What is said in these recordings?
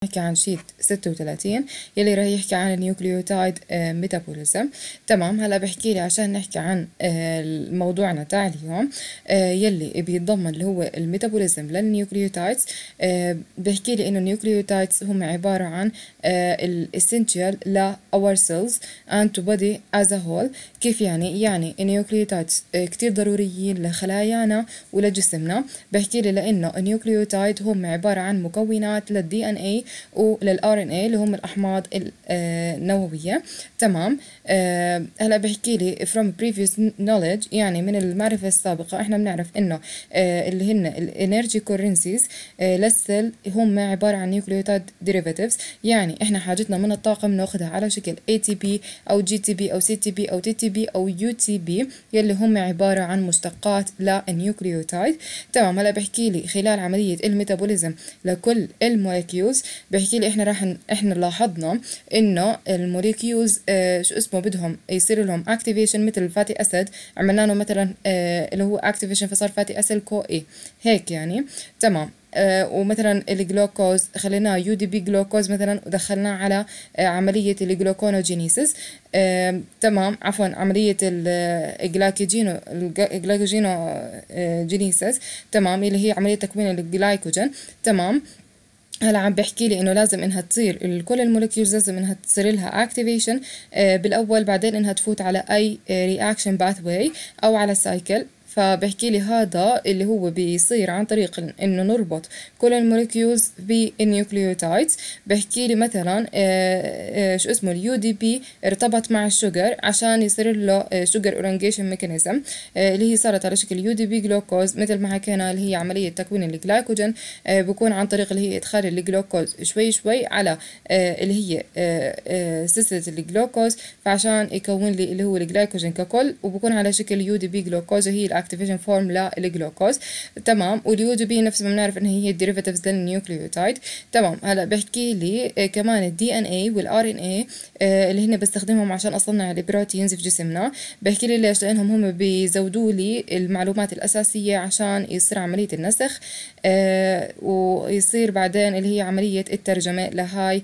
نحكي عن شيت 36 يلي راح يحكي عن النيوكليوتايد ميتابوليزم. تمام، هلا بحكي لي عشان نحكي عن موضوعنا تاع اليوم يلي بيتضمن اللي هو الميتابوليزم للنيوكليوتايدز. بحكي لي انه النيوكليوتايدز هم عبارة عن الاسينشال ل our cells and to body as a whole. كيف يعني النيوكليوتايدز كتير ضروريين لخلايانا ولجسمنا. بحكي لي لانه النيوكليوتايد هم عبارة عن مكونات للدي ان اي وللار ان اي اللي هم الاحماض النوويه. تمام. هلا بحكي لي from previous knowledge، يعني من المعرفه السابقه احنا بنعرف انه اللي هن الانرجي كورنسيز للسيل هم عباره عن نيوكليوتايد ديريفاتيفز. يعني احنا حاجتنا من الطاقه بناخذها على شكل ATP او GTP او CTP او TTP او UTP يلي هم عباره عن مشتقات للنيوكليوتايد. تمام. هلا بحكي لي خلال عمليه الميتابوليزم لكل الموليكيولز، بحكي لي احنا لاحظنا انه الموليكيولز شو اسمه بدهم يصير لهم اكتيفيشن مثل الفاتي اسيد، عملنا له مثلا اللي هو اكتيفيشن فصار فاتي اسيد كو اي هيك يعني. تمام. ومثلا الجلوكوز خليناه UDP جلوكوز مثلا ودخلناه على عملية الجلوكونوجينيسيس. تمام، عفوا عملية الجلايكوجينوجينيسيس. تمام، اللي هي عملية تكوين الجلايكوجين. تمام. هلا عم بحكي لي انه لازم انها تصير كل الموليكيولز لازم انها تصير لها اكتيفيشن بالاول، بعدين انها تفوت على اي رياكشن باثواي او على سايكل. فبحكي لي هذا اللي هو بيصير عن طريق انه نربط كل الموليكيولز بالنيوكليوتايدز. بحكي لي مثلا شو اسمه اليو دي بي ارتبط مع الشوجر عشان يصير له شوجر اورنجيشن ميكانيزم اللي هي صارت على شكل يو دي بي جلوكوز مثل ما حكينا، اللي هي عمليه تكوين الجلايكوجين بكون عن طريق اللي هي ادخال الجلوكوز شوي شوي على اللي هي سلسله الجلوكوز، فعشان يكون لي اللي هو الجلايكوجين ككل، وبكون على شكل يو دي بي جلوكوز وهي الاكتيفيشن فورم للجلوكوز. تمام. واليو دي بي نفس ما بنعرف ان هي الديريفاتيفز للنيوكليوتايد. تمام. هلا بحكي لي كمان الدي ان اي والار ان اي اللي هن بستخدمهم عشان اصنع البروتينز في جسمنا. بحكي لي ليش؟ لانهم هم بيزودوا لي المعلومات الاساسيه عشان يصير عمليه النسخ ويصير بعدين اللي هي عمليه الترجمه لهاي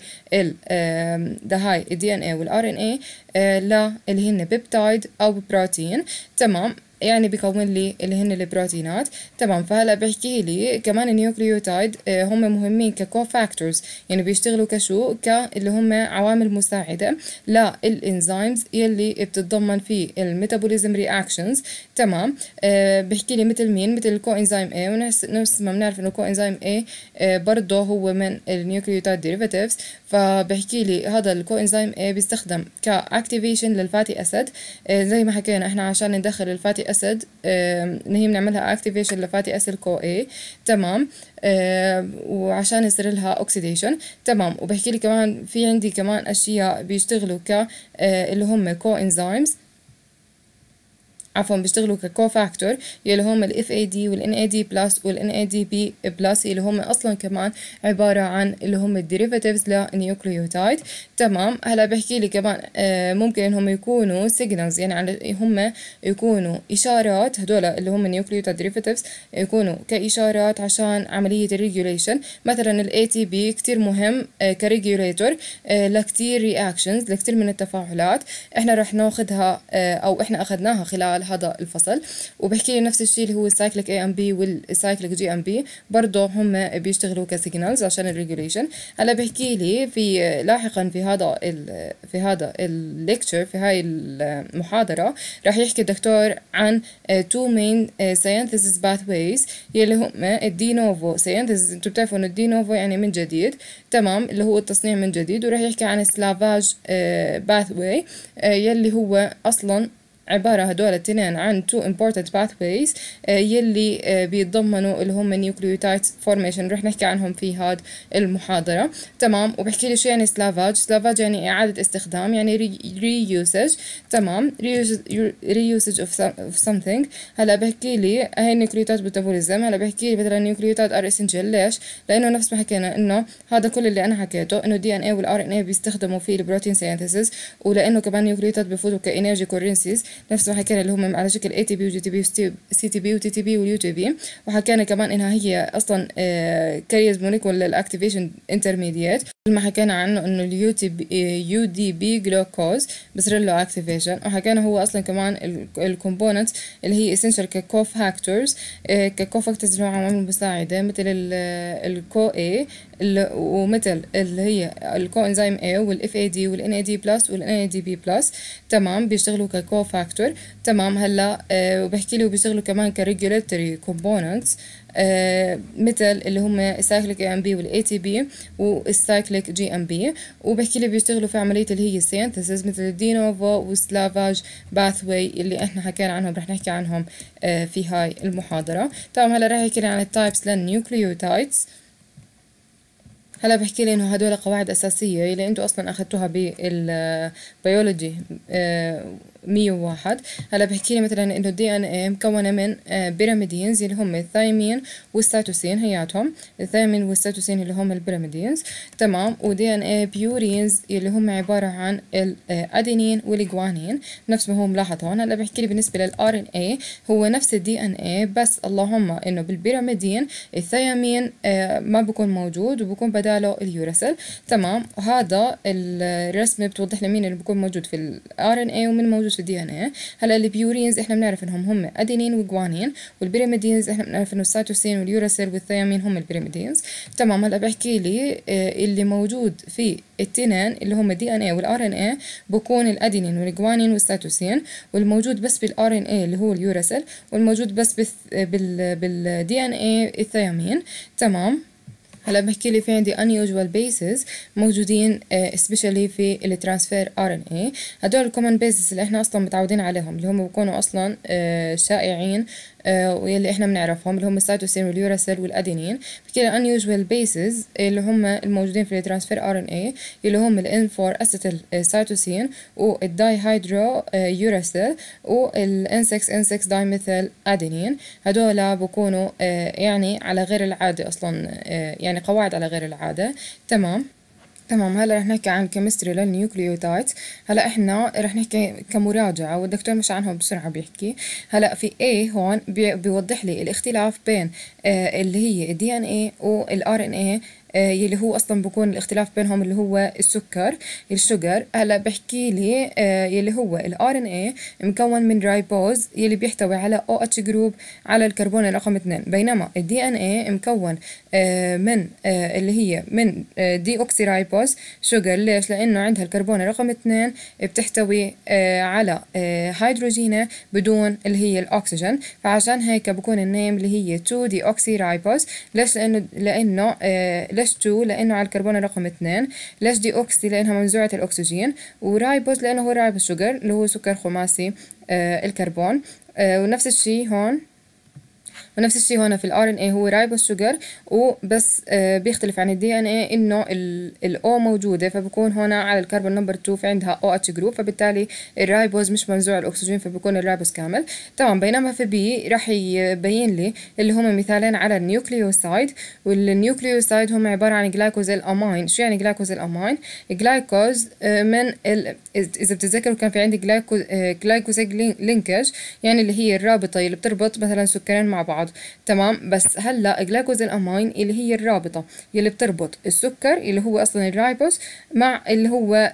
هاي الدي ان اي والار ان اي اللي هن بيبتايد او بروتين. تمام، يعني بيكون لي اللي هن البروتينات. تمام. فهلا بحكي لي كمان النيوكليوتايد هم مهمين ككو فاكتورز، يعني بيشتغلوا كشو اللي هم عوامل مساعده للانزيمز يلي بتتضمن في الميتابوليزم رياكشنز. تمام. بحكي لي مثل مين؟ مثل الكو انزيم A، ونفس ما بنعرف انه الكو انزيم A برضه هو من النيوكليوتايد ديريفاتيفز. فبحكي لي هذا الكو انزيم A بيستخدم كاكتيفيشن للفاتي اسيد. زي ما حكينا احنا عشان ندخل الفاتي اسيد ان هي بنعملها اكتيفيشن لفاتي اسيد كو اي. تمام. وعشان يصير لها اوكسيديشن. تمام. وبحكي لي كمان في عندي كمان اشياء بيشتغلوا اللي هم كو انزيمز، عفوا بيشتغلوا ككو فاكتور يلي هم الاف اي دي والان اي دي بلس والان اي دي بي بلس، اللي هم اصلا كمان عباره عن اللي هم الديريفاتيفز للنيوكليوتايد. تمام. هلا بحكي لي كمان ممكن انهم يكونوا سيجنالز، يعني هم يكونوا اشارات، هدول اللي هم النيوكليوتايد ديريفاتيفز يكونوا كاشارات عشان عمليه الريجوليشن. مثلا الاي تي بي كتير مهم كريجوليتور لكتير رياكشنز، لكتير من التفاعلات احنا رح ناخذها او احنا اخذناها خلال هذا الفصل. وبحكي لي نفس الشيء اللي هو السايكليك اي ام بي والسايكليك جي ام بي برضه هم بيشتغلوا كسيجنالز عشان الريجوليشن. هلا بحكي لي في لاحقا في هذا الليكتشر، في هاي المحاضره راح يحكي الدكتور عن two main synthesis pathways يلي هم الدي نوفو synthesis. انتم بتعرفوا انه الدي نوفو يعني من جديد. تمام، اللي هو التصنيع من جديد. وراح يحكي عن السلافاج باثواي يلي هو اصلا عبارة هدول التنين عن two important pathways يلي بيتضمنوا اللي هم nucleotide formation. رح نحكي عنهم في هاد المحاضرة. تمام. وبحكي لي شو يعني سلافاج يعني إعادة استخدام، يعني reusage. تمام، reusage of something. هلا بحكي لي هاي النيوكليوتايد ميتابوليزم. هلا بحكي لي مثلا النيوكليوتايد are essential. ليش؟ لأنه نفس ما حكينا إنه هذا كل اللي أنا حكيته إنه DNA والRNA بيستخدموا في البروتين سينثيسيس، ولأنه كمان النيوكليوتايد بفوتوا كإنرجي كورنسيز نفس ما حكينا اللي هم على شكل ATP و GTP و CTP و TTP و UTP. وحكينا كمان انها هي اصلا كاريز موليكول للاكتيفيشن انترميديت، ما حكينا عنه انه UDP جلوكوز بصير له اكتيفيشن. وحكينا هو اصلا كمان الكومبوننت اللي هي essential ككو فاكتورز اللي هو عوامل مساعده مثل الكو A ومثل اللي هي الكو انزيم A والإف اي دي والNAD بلس والNADP بلس. تمام بيشتغلوا ككو فاكتور. تمام هلا وبحكي لي وبيشتغلوا كمان كريجوليتوري كومبوننتس مثل اللي هم السايكليك AMP والATP والسايكليك GMP. وبحكي لي بيشتغلوا في عمليه اللي هي السينثيسيس مثل الدينوفو والسلافاج باثوي اللي احنا حكينا عنهم رح نحكي عنهم في هاي المحاضره. تمام هلا رح احكي لي عن التايبس للنيوكليوتايدز. هلا بحكي لي انه هدول قواعد اساسيه اللي انتم اصلا اخذتوها بالبيولوجي 101. هلا بحكي لي مثلا انه الدي ان اي مكونه من بيراميدينز اللي هم الثايمين والسيتوسين، هياتهم الثايمين والسيتوسين اللي هم البيراميدينز. تمام ودي ان اي بيورينز اللي هم عباره عن الادينين والجوانين نفس ما هو ملاحظ هون. هلا بحكي لي بالنسبه للار ان اي هو نفس الدي ان اي بس اللهم انه بالبيراميدين الثيامين ما بكون موجود وبكون بداله اليوراسيل. تمام وهذا الرسمه بتوضح لي مين اللي بكون موجود في الار ان اي ومين موجود في الدي ان اي. هلا البيورينز احنا بنعرف انهم هم ادينين وجوانين، والبيراميدينز احنا بنعرف انه السيتوسين واليوراسيل والثيامين هم البيراميدينز. تمام هلا بحكي لي اللي موجود في التنين اللي هم الدي ان اي والار ان اي بكون الادينين والجوانين والسيتوسين، والموجود بس بالار ان اي اللي هو اليوراسيل، والموجود بس بالدي ان اي الثيامين. تمام هلا بحكي لي في عندي unusual bases موجودين especially في الترانسفير RNA. هدول الكومن bases اللي احنا اصلا متعودين عليهم اللي هم بيكونوا اصلا شائعين واللي احنا بنعرفهم اللي هم السيتوسين واليوراسيل والادينين. بحكي لي unusual bases اللي هم الموجودين في الترانسفير RNA اللي هم ال N4 acetyl سيتوسين والداي هيدرو يوراسيل وال N6 dimethyl ادينين. هدول بكونوا يعني على غير العادة اصلا، يعني قواعد على غير العادة. تمام هلا رح نحكي عن كيمستري للنيوكليوتايد. هلا احنا رح نحكي كمراجعة والدكتور مش عنهم بسرعة بيحكي. هلا في A هون بيوضح لي الاختلاف بين اللي هي الدي ان اي والار ان اي يلي هو اصلا بكون الاختلاف بينهم اللي هو الشجر. هلا بحكي لي يلي هو الار ان اي مكون من رايبوز يلي بيحتوي على او اتش جروب على الكربون رقم 2، بينما الدي ان اي مكون من اللي هي من دي اوكسي رايبوز شجر. ليش؟ لانه عندها الكربون رقم 2 بتحتوي على هيدروجين بدون اللي هي الاكسجين، فعشان هيك بكون النيم اللي هي 2 دي اوكسي رايبوز. ليش؟ لانه ليش 2 لانه على الكربون رقم 2، ليش دي اوكسي لانها منزوعة الاكسجين، ورايبوز لانه هو رايبوز شجر اللي هو سكر خماسي الكربون. ونفس الشيء هون في الار ان اي هو رايبوز شوجر وبس بيختلف عن الدي ان اي انه الاو موجوده، فبكون هنا على الكربون نمبر 2 في عندها او اتش جروب، فبالتالي الرايبوز مش منزوع الاكسجين فبكون الرايبوز كامل. تمام بينما في بي راح يبين لي اللي هم مثالين على النيوكليوسايد، والنيوكليوسايد هم عباره عن جلايكوزيل امين. شو يعني جلايكوزيل امين؟ جلايكوز من اذا بتتذكروا كان في عندي جلايكوزيل لينكج، يعني اللي هي الرابطه اللي بتربط مثلا سكرين مع بعض. تمام بس هلا جلايكوزيل امين اللي هي الرابطه اللي بتربط السكر اللي هو اصلا الرايبوز مع اللي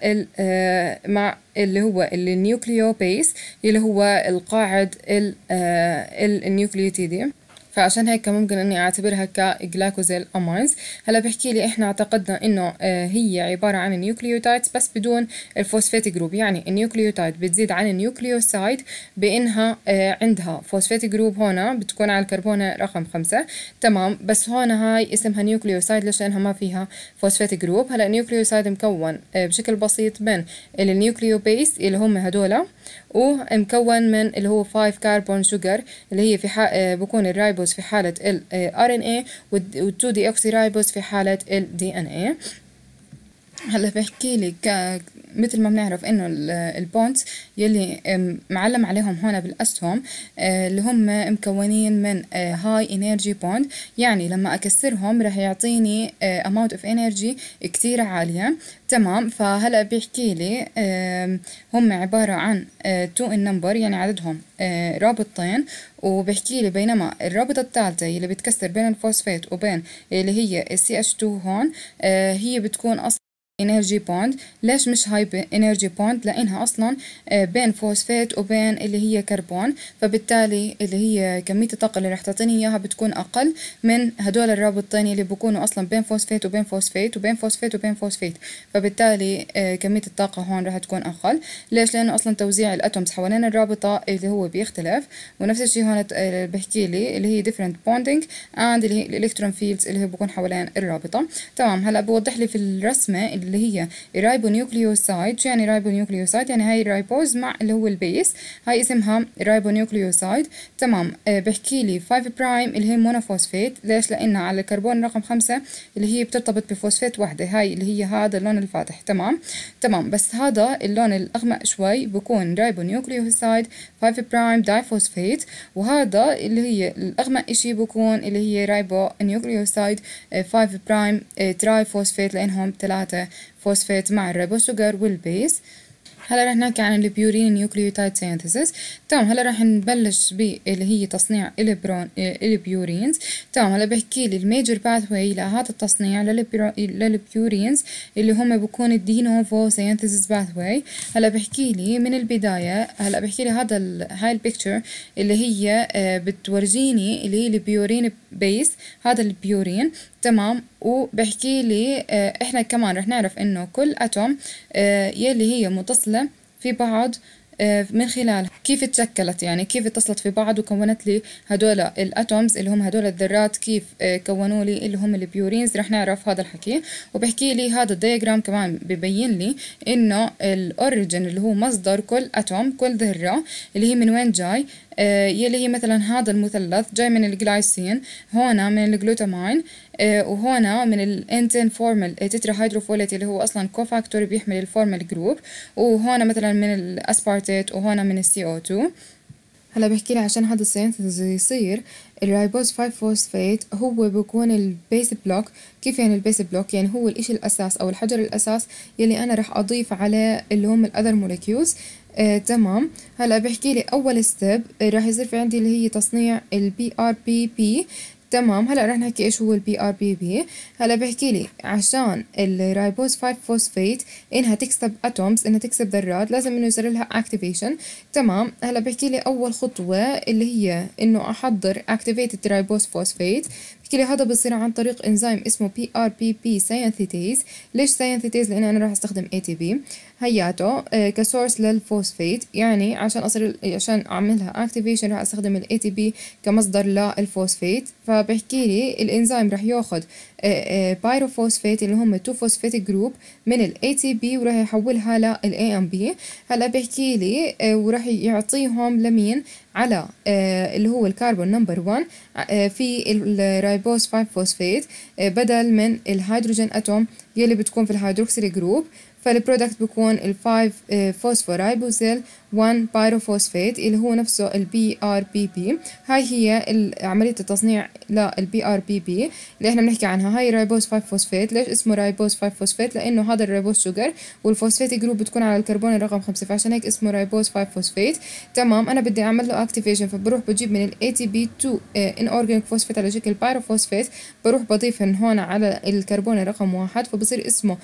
هو النيوكليو بيس اللي هو القاعد النيوكليوتيدي، فعشان هيك ممكن اني اعتبرها كجلايكوزيل امينز. هلا بحكي لي احنا اعتقدنا انه هي عباره عن النيوكليوتايدز بس بدون الفوسفات جروب، يعني النيوكليوتايد بتزيد عن النيوكليوسايد بانها عندها فوسفات جروب هنا بتكون على الكربون رقم 5. تمام بس هون هاي اسمها نيوكليوسايد ليش؟ لانها ما فيها فوسفات جروب. هلا النيوكليوسايد مكون بشكل بسيط من النيوكليو بيس اللي هم هدول، ومكون من اللي هو 5 كربون شوجر اللي هي في بكون الرايبوز في حالة ال RNA وال2 دي اوكسي رايبوز في حالة ال DNA. هلا بحكي لك مثل ما بنعرف انه البونز يلي معلم عليهم هون بالاسهم اللي هم مكونين من هاي انرجي بوند، يعني لما اكسرهم رح يعطيني amount of energy كتير عالية. تمام، فهلا بيحكي لي هم عبارة عن 2 in number، يعني عددهم رابطتين، وبحكي لي بينما الرابطة الثالثة اللي بتكسر بين الفوسفات وبين اللي هي CH2 هون هي بتكون اصلا انرجي بوند. ليش مش هاي انرجي بوند؟ لانها اصلا بين فوسفات وبين اللي هي كربون، فبالتالي اللي هي كمية الطاقة اللي رح تعطيني اياها بتكون اقل من هدول الرابطين اللي بيكونوا اصلا بين فوسفات وبين فوسفات وبين فوسفات وبين فوسفات، فبالتالي كمية الطاقة هون رح تكون اقل. ليش؟ لانه اصلا توزيع الاتومز حوالين الرابطة اللي هو بيختلف. ونفس الشيء هون بحكي لي اللي هي different bonding and اللي هي الالكترون فيلدز اللي هي بكون حوالين الرابطة. تمام، هلا بوضح لي في الرسمة اللي هي الرايبونيوكليوسايد. شو يعني رايبونيوكليوسايد؟ يعني هاي الرايبوز مع اللي هو البيس، هاي اسمها رايبونيوكليوسايد. تمام، بحكي لي 5 برايم اللي هي مونوفوسفيت. ليش؟ لانها على الكربون رقم 5 اللي هي بترتبط بفوسفات واحدة، هاي اللي هي هذا اللون الفاتح. تمام، بس هذا اللون الاغمق شوي بكون رايبونيوكليوسايد 5 برايم دايفوسفيت، وهذا اللي هي الاغمق اشي بكون اللي هي رايبونيوكليوسايد 5 برايم ترايفوسفيت، لانهم 3 فوسفات مع الريبوسوجر والبيس. هلا رح نحكي عن البيورين نيوكليوتايد سينثيسيس. تمام، هلا رح نبلش باللي هي تصنيع البيورينز. تمام، هلا بحكي لي الميجر باثواي لهذا التصنيع للبيورينز اللي هم بكون الدينوفو سينثيسيس باثواي. هلا بحكي لي من البداية، هلا بحكي لي هاي البيكتشر اللي هي بتورجيني اللي هي البيورين بيس، هذا البيورين. تمام، وبحكي لي احنا كمان رح نعرف انه كل اتوم يلي هي متصلة في بعض من خلال كيف تشكلت، يعني كيف اتصلت في بعض وكونت لي هدول الاتومز اللي هم هدول الذرات، كيف كونوا لي اللي هم البيورينز. رح نعرف هذا الحكي. وبحكي لي هذا الدياجرام كمان ببين لي انه الاوريجن اللي هو مصدر كل اتوم، كل ذرة اللي هي من وين جاي. يلي هي مثلا هذا المثلث جاي من الجلايسين، هنا من الجلوتامين، وهنا من الانتين فورمال تترا هيدروفوليت اللي هو اصلا كوفاكتور بيحمل الفورمال جروب، وهنا مثلا من الاسبارتيت، وهنا من السي او 2. هلا بحكي لي عشان هذا السينثيز يصير الرايبوز 5 فوسفات هو بيكون البيس بلوك. كيف يعني البيس بلوك؟ يعني هو الاشي الاساس او الحجر الاساس يلي انا رح اضيف عليه اللي هم الاذر موليكيولز. تمام، هلا بحكي لي اول ستيب راح يصير في عندي اللي هي تصنيع البي ار بي بي. تمام، هلا رح نحكي ايش هو البي ار بي بي. هلا بحكي لي عشان الرايبوز 5 فوسفات انها تكسب اتومز، انها تكسب ذرات، لازم انه يصير لها اكتيفيشن. تمام، هلا بحكي لي اول خطوه اللي هي انه احضر اكتيفيتد رايبوز فوسفات. بحكي لي هذا بصير عن طريق انزيم اسمه بي ار بي بي سينثيتيز. ليش سينثيتيز؟ لان انا راح استخدم اي تي بي هياته كسورس للفوسفات، يعني عشان اعملها اكتيفيشن راح استخدم الاي تي بي كمصدر للفوسفات. فبحكي لي الانزيم راح ياخذ بايروفوسفات اللي هم 2 فوسفات جروب من الاي تي بي وراح يحولها للاي ام بي. هلا بحكي لي وراح يعطيهم لمين؟ على اللي هو الكربون نمبر 1 في الرايبوز 5 فوسفات بدل من الهيدروجين اتوم يلي بتكون في الهيدروكسيل جروب. فالبرودكت بيكون ال 5 فوسفورايبوزيل 1 بايروفوسفات اللي هو نفسه البي ار بي بي. هاي هي عملية التصنيع للبي ار بي بي اللي احنا بنحكي عنها. هاي رايبوز 5 فوسفات. ليش اسمه رايبوز 5 فوسفات؟ لانه هذا الرايبوز شوجر والفوسفات جروب بتكون على الكربون الرقم 5، فعشان هيك اسمه رايبوز 5 فوسفات. تمام، انا بدي اعمل له اكتيفيشن، فبروح بجيب من الاي تي بي 2 ان اورجانيك فوسفات على شكل بايروفوسفات، بروح بضيفهن هون على الكربون الرقم 1، فبصير اسمه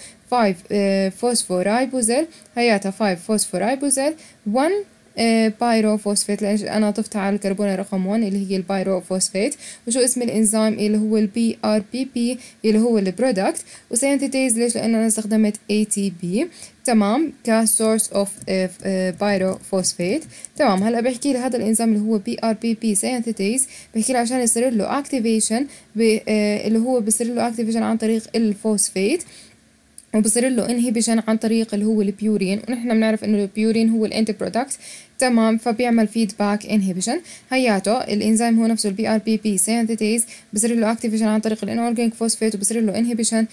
5 فوسفورايبوزيل. هياتها 5 فوسفورايبوزيل 1 بايروفوسفات، لأن أنا طفتها على الكربون رقم 1 اللي هي البايروفوسفات. وشو اسم الإنزيم؟ اللي هو البي ار بي بي اللي هو البرودكت. وسينثيتيز ليش؟ لأن أنا استخدمت اي تي بي. تمام، كسورس اوف بايروفوسفات. تمام، هلا بحكي لي هذا الانزيم اللي هو بي ار بي بي سينثيتيز، بحكي لي عشان يصير له اكتيفيشن اللي هو بيصير له اكتيفيشن عن طريق الفوسفات. وبصير له انهبيشن عن طريق اللي هو البيورين، ونحن بنعرف انه البيورين هو الانتي برودكت. تمام، فبيعمل فيدباك انهبيشن. هياته الانزيم هو نفسه البي ار بي بي سينثيتيز، بصير له اكتيفيشن عن طريق الانورجانيك فوسفات، وبصير له انهبيشن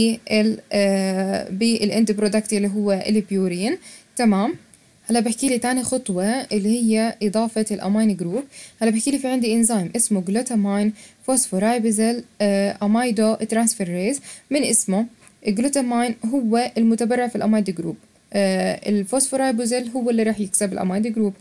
بالانتي برودكت اللي هو البيورين. تمام. هلا بحكي لي تاني خطوة اللي هي إضافة الأمين جروب. هلا بحكي لي في عندي إنزيم اسمه جلوتامين فوسفورايبوزيل أميدو ترانسفيريز. من اسمه الجلوتامين هو المتبرع في الأميد جروب، الفوسفورايبوزيل هو اللي راح يكسب الأميد جروب،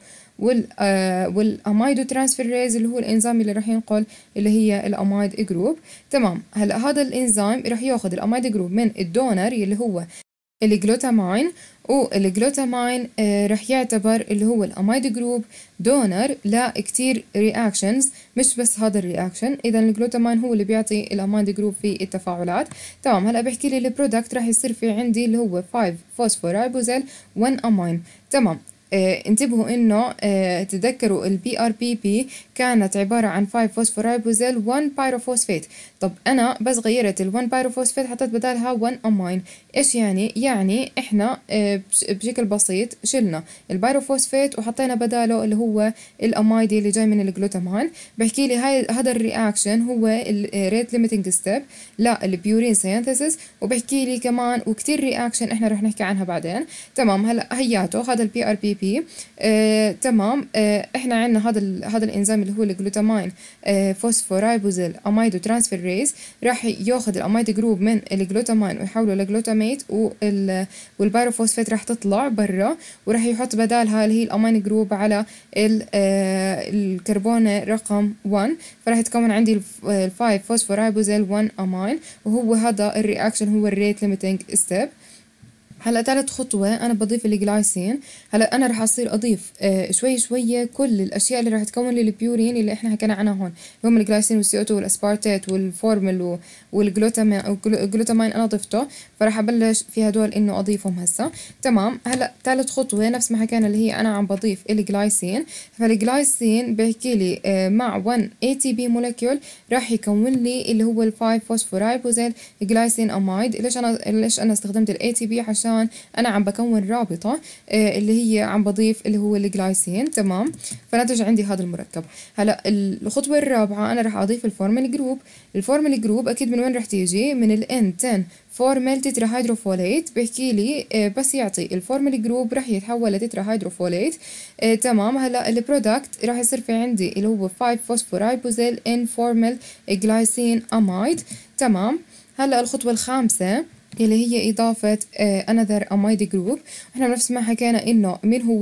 والأميدو ترانسفيريز اللي هو الإنزيم اللي راح ينقل اللي هي الأميد جروب. تمام. هلا هذا الإنزيم راح ياخذ الأميد جروب من الدونر اللي هو الجلوتامين، والجلوتامين رح يعتبر اللي هو الأميد جروب دونر لكتير رياكشنز، مش بس هذا الرياكشن. إذا الجلوتامين هو اللي بيعطي الأميد جروب في التفاعلات. تمام. هلا بحكي لي البرودكت رح يصير في عندي اللي هو 5 فوسفورايبوزيل 1 أمين. تمام. انتبهوا انه تذكروا البي ار بي بي كانت عبارة عن 5 فوسفورايبوزيل 1 بايروفوسفات. طب انا بس غيرت ال 1 بايروفوسفات حطيت بدالها 1 امين. ايش يعني؟ يعني احنا بشكل بسيط شلنا البايروفوسفات وحطينا بداله اللي هو الامايدي اللي جاي من الجلوتامان. بحكي لي هذا الرياكشن هو الريت ليميتنج ستيب للبيورين سينثيسيس، وبحكي لي كمان وكتير رياكشن احنا رح نحكي عنها بعدين. تمام. هلا هياته هذا البي ار بي بي. تمام. احنا عندنا هذا الانزيم اللي هو الجلوتامين فوسفورايبوزيل اميدو ترانسفيريز، راح ياخذ الاميد جروب من الجلوتامين ويحوله لجلوتاميت، والبايروفوسفات راح تطلع برا، وراح يحط بدالها اللي هي الامين جروب على الكربون رقم 1، فراح يتكون عندي ال 5 فوسفورايبوزيل 1 امين، وهو هذا الرياكشن هو الريت ليميتنج ستيب. هلا ثالث خطوة أنا بضيف الجلايسين. هلا أنا رح أصير أضيف شوي شوية كل الأشياء اللي رح تكون لي البيورين اللي إحنا حكينا عنها هون، هم الجلايسين والسي او 2 والأسبارتات والفورمال والجلوتامين أنا ضفته، فرح أبلش في هدول إنه أضيفهم هسا. تمام. هلا ثالث خطوة نفس ما حكينا اللي هي أنا عم بضيف الجلايسين. فالجلايسين بحكي لي مع 1 ATP مولكيول راح يكون لي اللي هو ال 5 فوسفورايبوزيل جلايسين أمايد. ليش أنا استخدمت ال ATP؟ عشان أنا عم بكون رابطة اللي هي عم بضيف اللي هو الجلايسين. تمام. فنتج عندي هذا المركب. هلا الخطوة الرابعة أنا رح أضيف الفورمال جروب. الفورمال جروب أكيد من وين رح تيجي؟ من ال N10 فورمال تتراهيدروفوليت. بحكي لي بس يعطي الفورمال جروب رح يتحول لتتراهيدروفوليت. تمام. هلا البرودكت رح يصير في عندي اللي هو 5 فوسفورايبوزيل ان فورمال جلايسين امايد. تمام. هلا الخطوة الخامسة اللي هي إضافة another amide group. احنا نفس ما حكينا إنه مين هو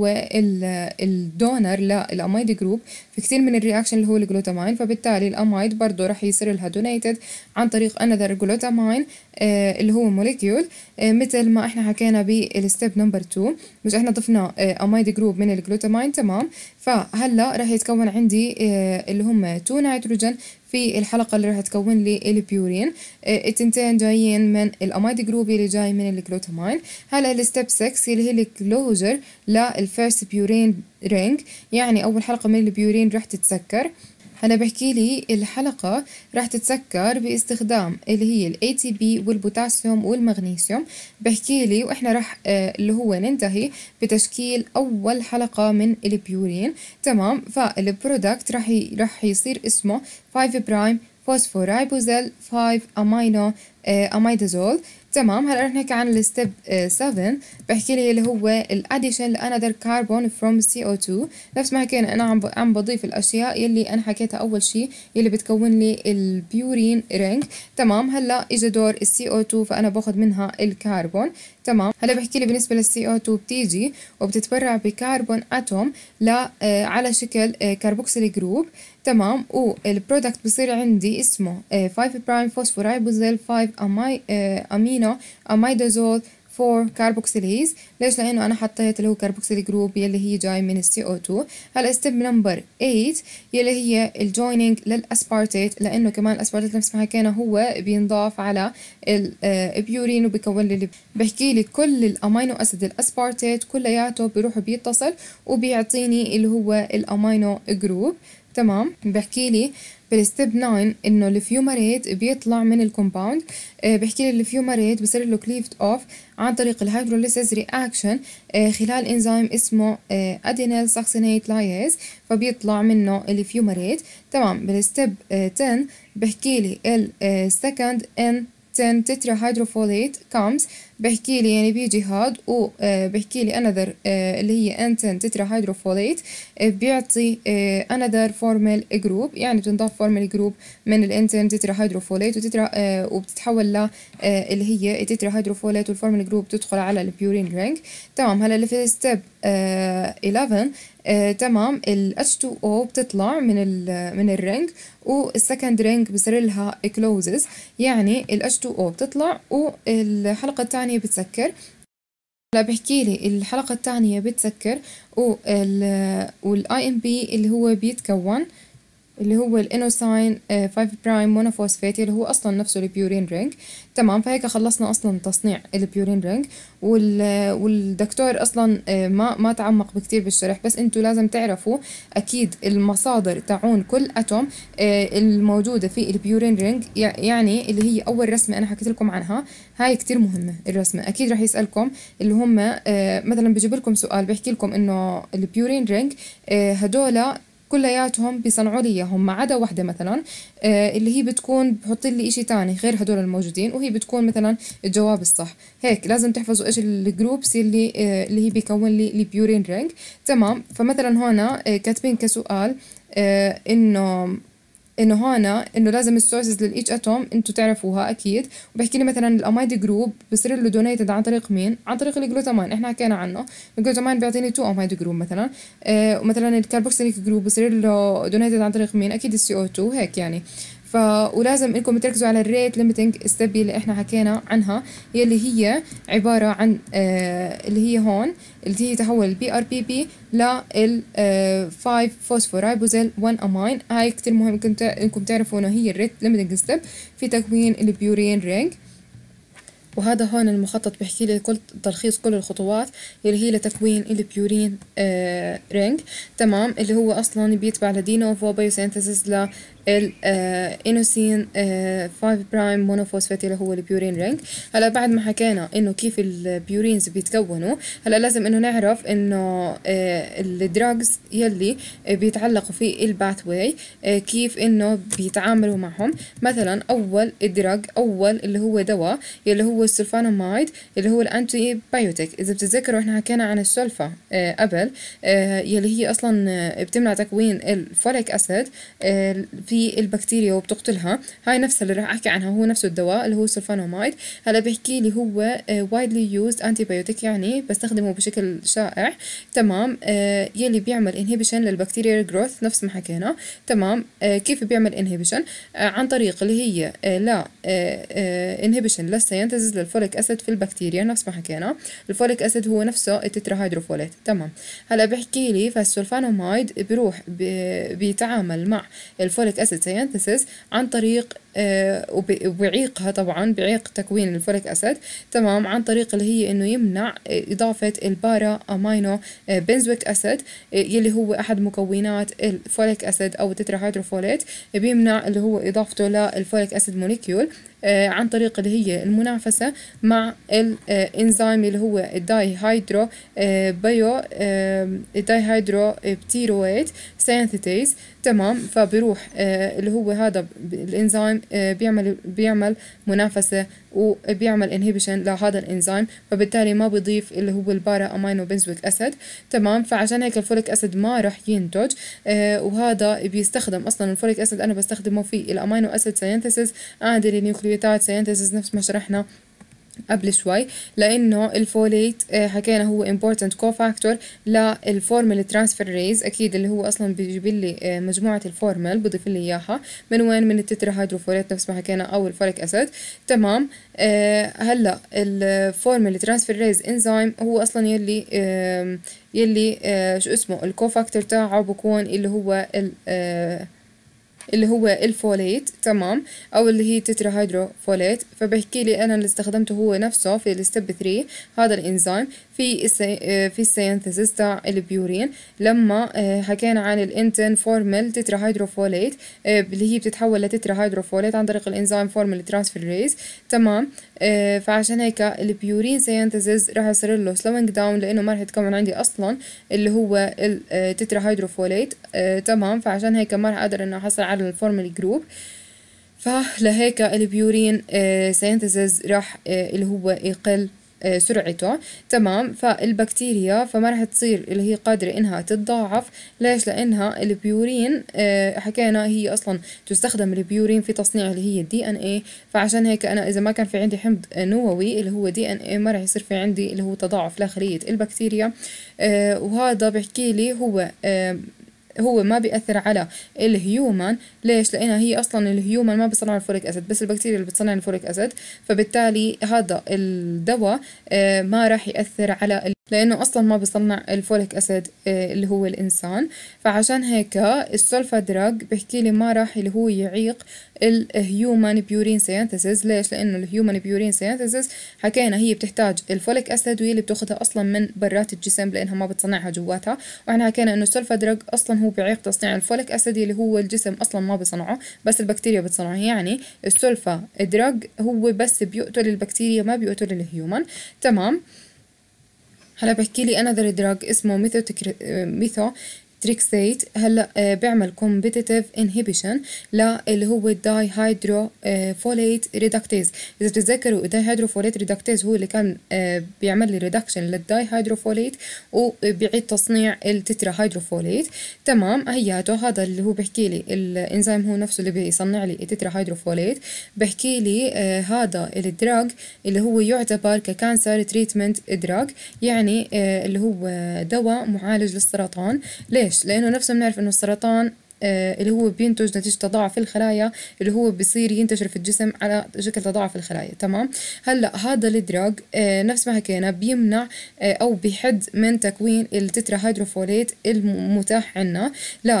الدونر للأميد جروب في كتير من الرياكشن اللي هو الجلوتامين، فبالتالي الأميد برضو رح يصير لها donated عن طريق another جلوتامين اللي هو موليكيول، مثل ما احنا حكينا بالستيب نمبر 2. مش احنا ضفنا أميد جروب من الجلوتامين. تمام. فهلا رح يتكون عندي اللي هم 2 نيتروجين في الحلقة اللي راح تكون لي البيورين. التنتين جايين من الأميد جروب اللي جاي من الجلوتامين. هلا الستيب 6 اللي هي الكلوجر للفيرست بيورين رينج، يعني أول حلقة من البيورين راح تتسكر. هلا بحكي لي الحلقة راح تتسكر باستخدام اللي هي ال ATP والبوتاسيوم والمغنيسيوم. بحكي لي واحنا راح اللي هو ننتهي بتشكيل أول حلقة من البيورين. تمام. فالبرودكت راح يصير اسمه 5 برايم فوسفورايبوزيل 5 أمينو أميدازول. تمام. هلا رح نحكي عن الستيب 7. بحكي لي اللي هو الاديشن لانذر كربون فروم CO2. نفس ما حكينا انا عم بضيف الاشياء يلي انا حكيتها اول شيء يلي بتكون لي البيورين رينج. تمام. هلا اجى دور CO2 فانا باخذ منها الكربون. تمام. هلا بحكي لي بالنسبه للCO2 بتيجي وبتتبرع بكربون اتوم على شكل كربوكسيل جروب. تمام. والبرودكت بصير عندي اسمه 5 برايم فوسفورايبوزيل 5 امينو اميدازول 4 كاربوكسيليز. ليش؟ لانه انا حطيت اللي هو كاربوكسيل جروب يلي هي جاي من CO2. هلا ستيب نمبر 8 يلي هي الجويننج للاسبارتيت، لانه كمان الاسبارتيت نفس ما حكينا هو بينضاف على البيورين وبيكون لي بحكي لي كل الامينو اسيد الاسبارتيت كلياته بيروح بيتصل وبيعطيني اللي هو الامينو جروب. تمام. بحكي لي بالستيب 9 انه الفيومريت بيطلع من الكومباوند. بحكي لي الفيومريت بصير له كليفت اوف عن طريق الهيدروليسيس رياكشن خلال انزيم اسمه ادينيل ساكسينيت لايز، فبيطلع منه الفيومريت. تمام. بالستيب 10 بحكي لي السكند ان 10 تترا هيدروفوليت comes. بحكي لي يعني بيجي هاد وبحكي لي another اللي هي N10 تترا هيدروفوليت بيعطي another formal group، يعني بتنضاف formal group من ال N10 تترا هيدروفوليت وتترا وبتتحول ل اللي هي تترا هيدروفوليت، والفورمال جروب بتدخل على البيورين رينج. تمام. هلا اللي في الستيب 11 تمام ال H2O بتطلع من الرينج، والسكند رينج بصير لها closes، يعني ال H2O بتطلع والحلقة الثانية بتسكر. لا بحكي لي الحلقة الثانية بتسكر والاي ام بي اللي هو بيتكون اللي هو الانوساين 5 برايم مونوفوسفات اللي هو اصلا نفسه البيورين رينج. تمام. فهيك خلصنا اصلا تصنيع البيورين رينج، والدكتور اصلا ما تعمق بكتير بالشرح، بس انتوا لازم تعرفوا اكيد المصادر تاعون كل اتوم الموجوده في البيورين رينج. يعني اللي هي اول رسمه انا حكيت لكم عنها، هاي كتير مهمه الرسمه. اكيد رح يسالكم اللي هم مثلا بيجيب لكم سؤال بيحكي لكم انه البيورين رينج هدول كلياتهم بيصنعوا لي اياهم ما عدا واحدة مثلا اللي هي بتكون بحط لي اشي تاني غير هدول الموجودين، وهي بتكون مثلا الجواب الصح. هيك لازم تحفظوا ايش الجروبس اللي هي بيكون لي البيورين رينج. تمام. فمثلا هون كاتبين كسؤال انه هنا انه لازم السورسز للإيتش اتوم انتوا تعرفوها اكيد. وبحكي لي مثلا الاميد جروب بصير له دونيتد عن طريق مين؟ عن طريق الجلوتامان، احنا حكينا عنه. الجلوتامان بيعطيني 2 اميد جروب مثلا. ومثلا الكربوكسيليك جروب بصير له دونيتد عن طريق مين؟ اكيد السي او 2. هيك يعني. ولازم انكم تركزوا على الريت ليميتنج ستيب اللي احنا حكينا عنها، اللي هي عباره عن اللي هي هون اللي هي تحول البي ار بي بي لل 5 فوسفورايبوزيل 1 امين. هاي كتير مهم انكم تعرفوا انه هي الريت ليميتنج ستيب في تكوين البيورين رينج. وهذا هون المخطط بحكي لي كل تلخيص كل الخطوات اللي هي لتكوين البيورين رينج. تمام. اللي هو اصلا بيتبع لدينوفو بايوسينثيسيس الانوسين 5 برايم مونوفوسفات اللي هو البيورين رينج. هلا بعد ما حكينا انه كيف البيورينز بيتكونوا، هلا لازم انه نعرف انه الدراجز يلي بيتعلقوا في الباث واي كيف انه بيتعاملوا معهم. مثلا اول الدراج اللي هو دواء يلي هو السلفانامايد اللي هو الانتي بايوتيك. اذا بتتذكروا احنا حكينا عن السلفا قبل يلي هي اصلا بتمنع تكوين الفوليك اسيد في البكتيريا وبتقتلها. هاي نفسها اللي راح احكي عنها، هو نفسه الدواء اللي هو السلفانامايد. هلا بحكي لي هو widely used antibiotic، يعني بستخدمه بشكل شائع. تمام. يلي بيعمل inhibition للبكتيريا growth نفس ما حكينا. تمام. كيف بيعمل inhibition؟ عن طريق اللي هي لا inhibition للسينثيسيس للفوليك اسيد في البكتيريا نفس ما حكينا. الفوليك اسيد هو نفسه التتراهيدروفوليت. تمام. هلا بحكي لي فالسلفانامايد بيروح بيتعامل مع الفوليك اسيد سينثيسيس عن طريق وبيعيقها طبعا، بيعيق تكوين الفوليك اسيد. تمام. عن طريق اللي هي انه يمنع اضافة البارا امينو بنزويك اسيد يلي هو احد مكونات الفوليك اسيد او التتراهيدروفوليت. بيمنع اللي هو اضافته للفوليك اسيد موليكيول عن طريق اللي هي المنافسة مع الانزيم اللي هو الداي هيدرو بتيرويت سينثيتيز. تمام. فبيروح اللي هو هذا الانزيم بيعمل منافسة وبيعمل انهيبيشن لهذا الانزيم، فبالتالي ما بيضيف اللي هو البارا امينو بنزويك اسيد. تمام. فعشان هيك الفوليك اسيد ما راح ينتج. وهذا بيستخدم اصلا الفوليك اسيد انا بستخدمه في الامينو اسيد سينثيسيس and النيوكليوتايد سينثيسيس نفس ما شرحنا قبل شوي، لانه الفوليت حكينا هو important cofactor للفورمال ترانسفيريز. اكيد اللي هو اصلا بيجيب لي مجموعه الفورمال بضيف لي اياها من وين؟ من التتراهيدروفوليت نفس ما حكينا او الفوليك اسيد. تمام. هلا الفورمال ترانسفيريز انزيم هو اصلا يلي شو اسمه الكوفاكتور تاعه بكون اللي هو اللي هو الفوليت، تمام، او اللي هي تترا هيدروفوليت. فبحكي لي انا اللي استخدمته هو نفسه في الستيب 3 هذا الانزيم في السينثيسيس تاع البيورين، لما حكينا عن الانتن فورمال تترا هيدروفوليت اللي هي بتتحول لتترا هيدروفوليت عن طريق الانزيم فورمال ترانسفيريز، تمام. فعشان هيك البيورين سينثيسيس راح يصير له سلوينج داون لانه ما راح يتكون عندي اصلا اللي هو التترا هيدروفوليت، تمام. فعشان هيك ما راح اقدر انه احصل على الفورمال جروب، فلهيك البيورين سينثيسيس راح اللي هو يقل سرعته، تمام. فالبكتيريا فما راح تصير اللي هي قادرة انها تتضاعف. ليش؟ لانها البيورين حكينا هي اصلا تستخدم البيورين في تصنيع اللي هي الدي ان اي. فعشان هيك انا اذا ما كان في عندي حمض نووي اللي هو دي ان اي ما راح يصير في عندي اللي هو تضاعف لخلية البكتيريا. وهذا بحكي لي هو ما بيأثر على الهيومن. ليش؟ لأنها هي أصلا الهيومن ما بيصنع الفوليك أسيد، بس البكتيريا اللي بتصنع الفوليك أسيد. فبالتالي هذا الدواء ما راح يأثر على لأنه أصلا ما بيصنع الفوليك أسيد اللي هو الإنسان. فعشان هيك السولفا دراج بحكي لي ما راح اللي هو يعيق الهيومن بيورين سينثيسيس. ليش؟ لأنه الهيومن بيورين سينثيسيس حكينا هي بتحتاج الفوليك أسيد وهي اللي بتاخدها أصلا من برات الجسم لأنها ما بتصنعها جواتها. وإحنا حكينا إنه السولفا دراج أصلا هو بيعيق تصنيع الفوليك أسيد اللي هو الجسم أصلا ما بيصنعه، بس البكتيريا بتصنعه. يعني السولفا دراج هو بس بيقتل البكتيريا ما بيقتل الهيومن، تمام. هلا بحكي لي another drug اسمه ميثو تريكسيت. هلا بيعمل competitive inhibition اللي هو الداي هيدرو فوليت ريدكتيز. اذا بتتذكروا الداي هيدرو فوليت ريدكتيز هو اللي كان بيعمل لي ريدكشن للداي هيدرو فوليت وبيعيد تصنيع التترا هيدرو فوليت، تمام. هياته هذا اللي هو بحكي لي الانزيم هو نفسه اللي بيصنع لي التترا هيدرو فوليت. بحكي لي هذا الدراج اللي هو يعتبر ككانسر تريتمنت دراج، يعني اللي هو دواء معالج للسرطان. ليش؟ لأنه نفسه بنعرف إنه السرطان اللي هو بينتج نتيجة تضاعف الخلايا اللي هو بيصير ينتشر في الجسم على شكل تضاعف الخلايا، تمام. هلا هذا الدراج نفس ما حكينا بيمنع او بيحد من تكوين التترا هيدروفوليت المتاح عنا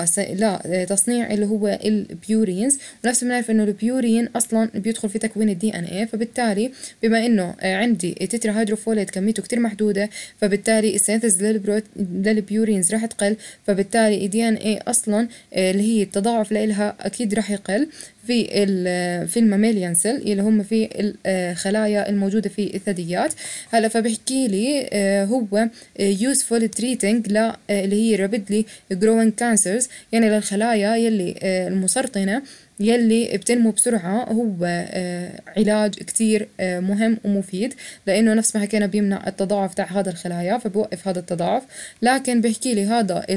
لا تصنيع اللي هو البيورينز. ونفس ما نعرف انه البيورين اصلا بيدخل في تكوين الدي ان اي. فبالتالي بما انه عندي تترا هيدروفوليت كميته كتير محدودة، فبالتالي السينثيز للبيورينز راح تقل. فبالتالي الدي ان اي اصلا اللي هي التضاعف لإلها أكيد راح يقل في الماميليان سيل اللي هم في الخلايا الموجودة في الثدييات. هلا فبحكي لي هو useful treating اللي هي rapidly growing cancers، يعني للخلايا يلي المسرطنة يلي بتنمو بسرعة. هو علاج كتير مهم ومفيد لأنه نفس ما حكينا بيمنع التضاعف تاع هذا الخلايا فبوقف هذا التضاعف. لكن بحكي لي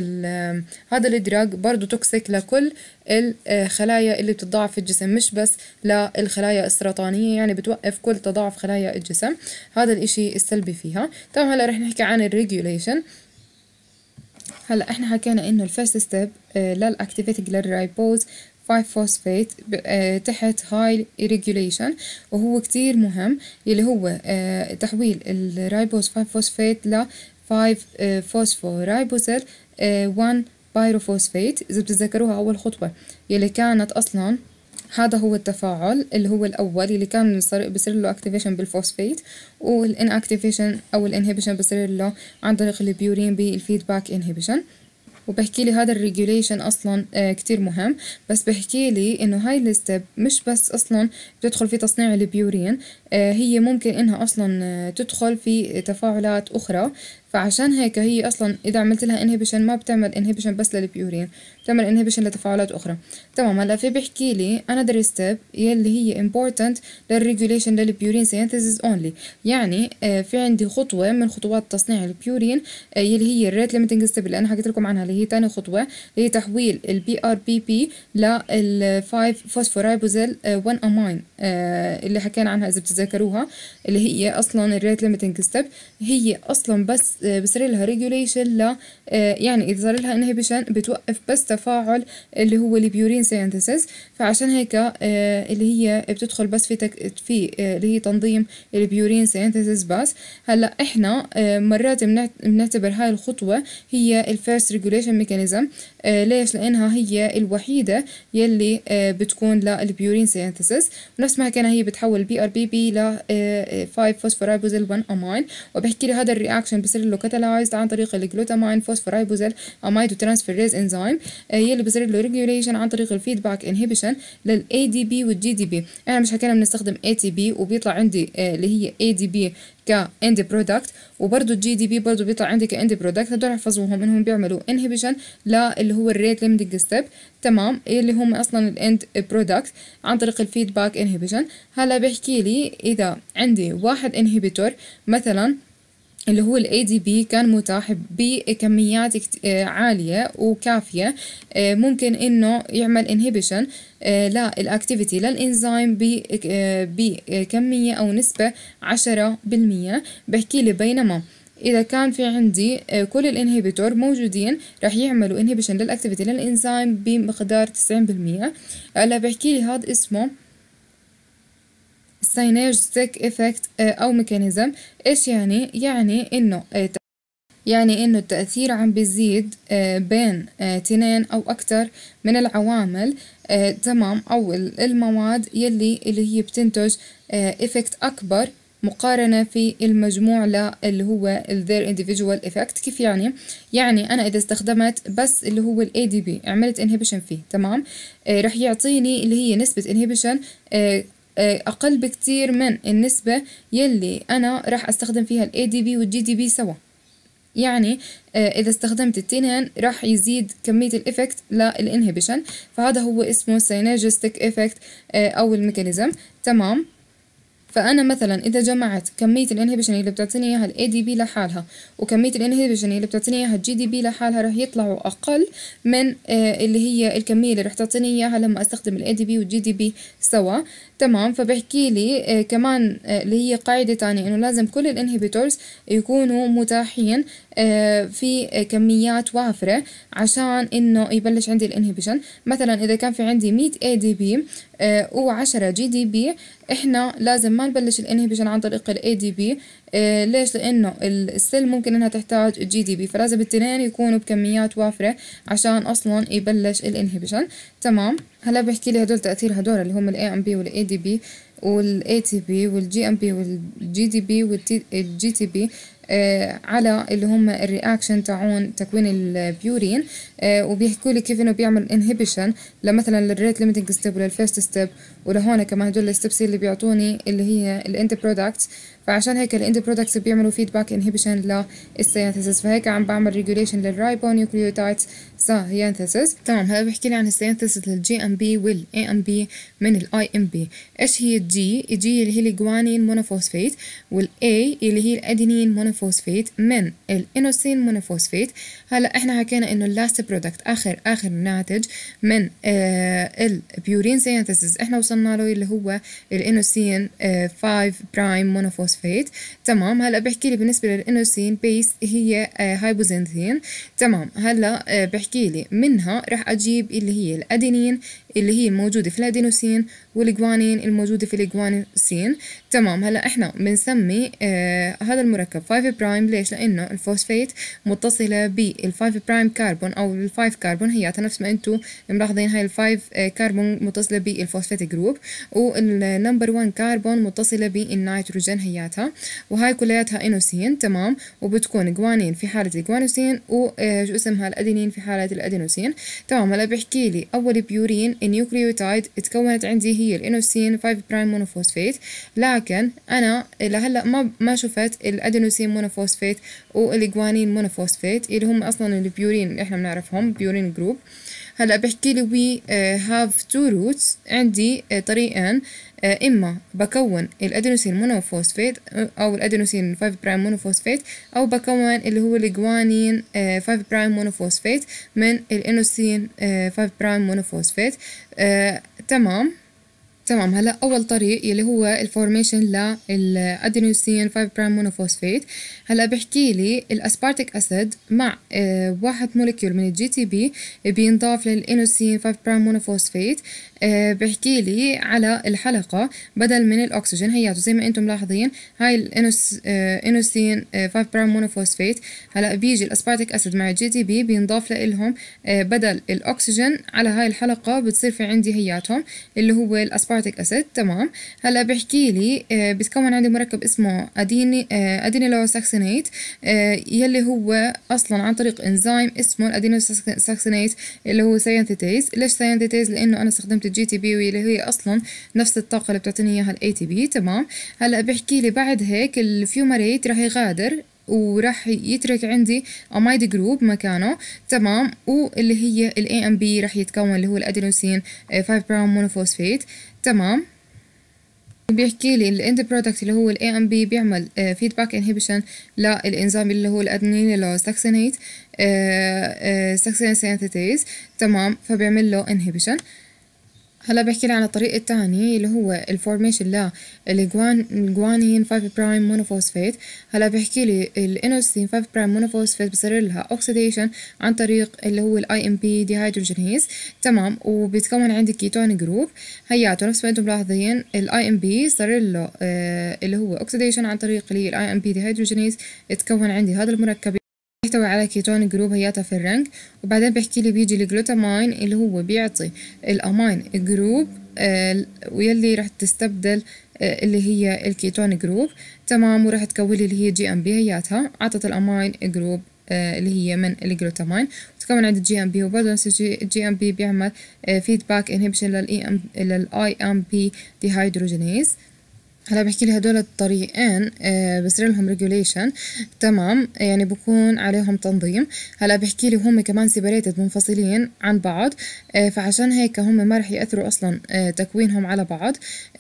هذا الدراج برضو توكسيك لكل الخلايا اللي بتتضاعف في الجسم، مش بس للخلايا السرطانية، يعني بتوقف كل تضاعف خلايا الجسم. هذا الاشي السلبي فيها. طبعا هلا رح نحكي عن الريجوليشن. هلا احنا حكينا انه الفيرست ستيب للاكتيفيتنج للرايبوز 5 فوسفات تحت هاي ريجوليشن، وهو كتير مهم اللي هو تحويل الرايبوز 5 فوسفات ل 5 فوسفورايبوزيل 1 بايروفوسفات. إذا بتتذكروها أول خطوة يلي كانت أصلا هذا هو التفاعل اللي هو الأول اللي كان بصير له اكتيفيشن بالفوسفات، والان اكتيفيشن أو الانهبيشن بصير له عن طريق البيورين بالفيدباك انهبيشن. وبحكي لي هذا الريجوليشن اصلا كتير مهم. بس بحكي لي انه هاي الستيب مش بس اصلا بتدخل في تصنيع البيورين، هي ممكن انها اصلا تدخل في تفاعلات اخرى. فعشان هيك هي اصلا اذا عملت لها انهبيشن ما بتعمل انهبيشن بس للبيورين، بتعمل انهبيشن لتفاعلات اخرى، تمام. هلا في بحكي لي another step يلي هي important للريجوليشن للبيورين synthesis only. يعني في عندي خطوة من خطوات تصنيع البيورين يلي هي الريت ليميتنج ستيب اللي انا حكيت لكم عنها، اللي هي تاني خطوة اللي هي تحويل البي ار بي بي لل 5 فوسفورايبوزيل 1 امين اللي حكينا عنها اذا بتتذكروها، اللي هي اصلا الريت ليميتنج ستيب. هي اصلا بس بصير لها ريجوليشن يعني اذا صار لها انهبيشن بتوقف بس تفاعل اللي هو البيورين سينثيسيس. فعشان هيك اللي هي بتدخل بس في اللي هي تنظيم البيورين سينثيسيس بس. هلا احنا مرات بنعتبر هاي الخطوة هي الفيرست ريجوليشن ميكانيزم ليش؟ لأنها هي الوحيدة يلي بتكون للبيورين سينثيسيس، ونفس ما كان هي بتحول BRBB ل 5 فوسفورايبوزيل 1 أمين. وبحكي لي هذا الرياكشن بصير له كاتالايزد عن طريق الجلوتامين فوسفورايبوزيل أميدو ترانسفيريز انزيم يلي بصير له ريجوليشن عن طريق الفيدباك انهبيشن للADP والGDP. احنا مش حكينا بنستخدم ATP وبيطلع عندي اللي هي ADP كاند برودكت، وبرضه الGDP برضه بيطلع عندي كاند برودكت. هدول احفظوهم انهم بيعملوا انهبيشن اللي هو الريت ليميتنج ستيب، تمام، اللي هم اصلا الاند برودكت عن طريق الفيدباك انهبيشن. هلا بحكي لي اذا عندي واحد انهبيتور مثلا اللي هو الADP كان متاح بكميات عالية وكافية، ممكن انه يعمل انهبيشن للاكتيفيتي للانزيم بكمية او نسبة 10%. بحكي لي بينما إذا كان في عندي كل الانهبيتور موجودين رح يعملوا انهبيشن للاكتيفيتي للانزيم بمقدار 90%. هلا بحكي لي هذا اسمه synergistic effect أو ميكانيزم. إيش يعني؟ يعني إنه التأثير عم بيزيد بين 2 أو أكتر من العوامل، تمام، أو المواد اللي هي بتنتج effect أكبر مقارنة في المجموع اللي هو their individual effect. كيف يعني؟ يعني أنا إذا استخدمت بس اللي هو الADP عملت inhibition فيه، تمام، رح يعطيني اللي هي نسبة inhibition أقل بكتير من النسبة يلي أنا راح أستخدم فيها الADP والGDP سوا. يعني إذا استخدمت التنين راح يزيد كمية الإفكت للإنهبيشن، فهذا هو اسمه synergistic effect أو الميكانيزم، تمام. فأنا مثلا إذا جمعت كمية الانهبيشن اللي بتعطيني إياها الADP لحالها وكمية الانهبيشن اللي بتعطيني إياها الGDP لحالها رح يطلعوا أقل من اللي هي الكمية اللي رح تعطيني إياها لما أستخدم الADP والGDP سوا، تمام. فبحكي لي كمان اللي هي قاعدة تانية إنه لازم كل الانهبيتورز يكونوا متاحين في كميات وافرة عشان إنه يبلش عندي الانهبيشن. مثلا إذا كان في عندي 100 ADP و10 GDP، إحنا لازم ما نبلش الانهبيشن عن طريق الADP. ليش؟ لأنه السيل ممكن إنها تحتاج GDP، فلازم التنين يكونوا بكميات وافرة عشان أصلا يبلش الانهبيشن، تمام. هلا بحكي لي هدول تأثير هدول اللي هم الAMP والADP والATP والGMP والGDP والGTP على اللي هم الرياكشن تاعون تكوين البيورين، وبيحكوا لي كيف انه بيعمل انهبيشن لمثلا للريت ليميتنج ستيب وللفيرست ستيب، ولهون كمان هدول الستبس اللي بيعطوني اللي هي الاند برودكتس. فعشان هيك الاند برودكتس بيعملوا فيدباك انهبيشن للسينثيسيس، فهيك عم بعمل ريجوليشن للرايبونيوكليوتايدز سينثيسيس، تمام. هلا بحكي لي عن السينثيسيس للGMP والAMP من الIMP. ايش هي الجي اللي هي الجوانين مونوفوسفيت، والA اللي هي الادينين مونوفوسفيت من الانوسين مونوفوسفيت. هلا احنا حكينا انه اللاست برودكت اخر ناتج من البيورين سينثيسيس احنا وصلنا له اللي هو الانوسين 5 برايم مونوفوسفيت، تمام. هلا بحكي لي بالنسبه للانوسين بيس هي هايبوزنثين، تمام. هلا بحكي لي منها راح اجيب اللي هي الادينين اللي هي موجوده في الادينوسين والجوانين الموجوده في الجوانوسين، تمام. هلا احنا بنسمي هذا المركب 5 برايم. ليش؟ لانه الفوسفيت متصله بال5 برايم كربون او ال5 كربون، هي نفس ما انتم ملاحظين، هاي ال5 كربون متصله بالفوسفيت جروب، والنمبر 1 كربون متصله بالنيتروجين هياتها، وهاي كلياتها انوسين، تمام. وبتكون جوانين في حاله الجوانوسين وشو اسمها الادينين في حاله الادينوسين، تمام. هلا بحكي لي اول بيورين النيوكليوتايد اتكونت عندي هي الانوسين 5 برايم مونوفوسفيت، لكن انا لهلا ما شفت الادينوسين مونوفوسفيت والجوانين مونوفوسفيت اللي هم اصلا البيورين اللي احنا بنعرفهم بيورين جروب. هلا بحكي لي we have two routes، عندي طريقين، اما بكون الادينوسين مونوفوسفيت او الادينوسين 5 برايم مونوفوسفيت، او بكون اللي هو الجوانين 5 برايم مونوفوسفيت من الانوسين 5 برايم مونوفوسفيت، تمام. هلا اول طريق اللي هو الفورميشن للادينوسين 5 برايم مونوفوسفيت. هلا بحكي لي الاسبارتيك اسيد مع واحد موليكيول من الGTP بينضاف للانوسين 5 برايم مونوفوسفيت، بحكي لي على الحلقة بدل من الأكسجين. هياتوا زي ما أنتم ملاحظين هاي الإنوسين 5 برايم مونوفوسفيت. هلا بيجي الأسبارتيك أسيد مع الجي تي بي بينضاف لإلهم بدل الأكسجين على هاي الحلقة بتصير في عندي هياتهم اللي هو الأسبارتيك أسيد. تمام. هلا بحكي لي بتكون عندي مركب اسمه أدينيلوساكسينيت يلي هو أصلا عن طريق إنزيم اسمه الأدينيلوساكسينيت اللي هو سينثيتيز. ليش سينثيتيز؟ لأنه أنا استخدمت الجي تي بي واللي هي أصلا نفس الطاقة اللي بتعطيني إياها الاي تي بي. تمام. هلا بحكي لي بعد هيك الفيومريت راح يغادر وراح يترك عندي امايد جروب مكانه. تمام. واللي هي الاي ام بي راح يتكون اللي هو الادينوسين 5 برايم مونوفوسفيت. تمام. بيحكي لي الاند برودكت اللي هو الاي ام بي بيعمل فيدباك انهبيشن للانزيم اللي هو الادينيلوساكسينيت ساكسين سينثيتيز. تمام. فبيعمل له انهبيشن. هلا بحكي لي عن الطريق الثاني اللي هو الفورميشن للجوانين 5 برايم مونوفوسفيت. هلا بحكي لي الانوسين 5 برايم مونوفوسفيت بصير لها اوكسيديشن عن طريق اللي هو الاي ام بي ديهيدروجينيز. تمام. وبيتكون عندي كيتون جروب. هياته نفس ما انتم ملاحظين الاي ام بي صار له اللي هو اوكسيديشن عن طريق اللي هي الاي ام بي ديهيدروجينيز. تكون عندي هذا المركب يحتوي على كيتون جروب هياتها في الرنج. وبعدين بحكي لي بيجي الجلوتامين اللي هو بيعطي الامين جروب ويلي راح تستبدل اللي هي الكيتون جروب. تمام. وراح تكون لي اللي هي جي ام بي هياتها عطت الامين جروب اللي هي من الجلوتامين وتكون عند الجي ام بي. وبرضه نفس الجي ام بي بيعمل فيدباك انهبيشن للاي ام بي ديهيدروجينيز. هلا بحكي لي هدول الطريقين بصير لهم ريجوليشن. تمام. يعني بكون عليهم تنظيم. هلا بحكي لي هم كمان سيبريتد منفصلين عن بعض فعشان هيك هم ما رح يأثروا اصلا تكوينهم على بعض.